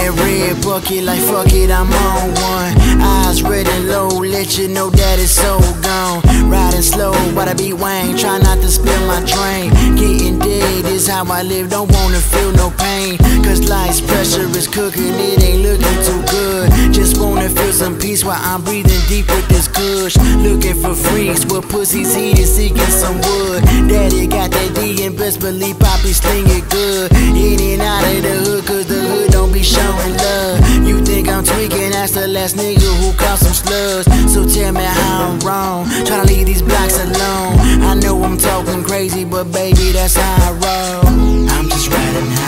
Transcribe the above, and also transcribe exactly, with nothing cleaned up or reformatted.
that red bucket like fuck it, I'm on one. Eyes red and low, let you know that it's so gone. Riding slow, but I be Wayne, try not to spill my drain. Getting dead is how I live, don't wanna feel no pain. Cause life's pressure is cooking, it ain't looking too good. Just wanna feel some peace while I'm breathing deep with this kush. Looking for freaks with pussies eating, seeking some wood. Daddy got that D and best believe Poppy sling it good. In and out of the hood, cause the hood don't be showing love. You think I'm tweaking, that's the last nigga who caught some slugs. So tell me how I'm wrong, tryna leave these blocks alone. I know I'm talking crazy, but baby, that's how I roll. I'm just riding high.